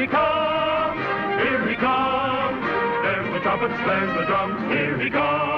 he comes, here he comes. There's the trumpets, there's the drums, here he comes.